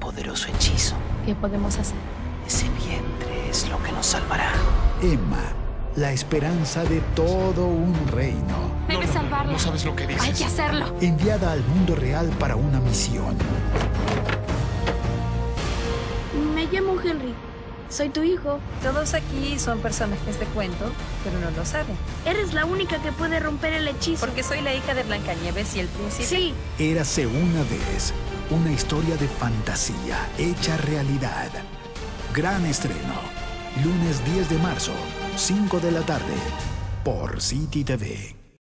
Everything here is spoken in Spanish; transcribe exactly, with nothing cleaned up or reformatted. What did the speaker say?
poderoso hechizo. ¿Qué podemos hacer? Ese vientre es lo que nos salvará. Emma, la esperanza de todo un reino. Debe no, no, salvarla. No sabes lo que dices. Hay que hacerlo. Enviada al mundo real para una misión. Me llamo Henry. Soy tu hijo. Todos aquí son personajes de cuento, pero no lo saben. Eres la única que puede romper el hechizo. Porque soy la hija de Blancanieves y el príncipe. Sí. Érase una vez una historia de fantasía hecha realidad. Gran estreno. Lunes diez de marzo, cinco de la tarde, por City T V.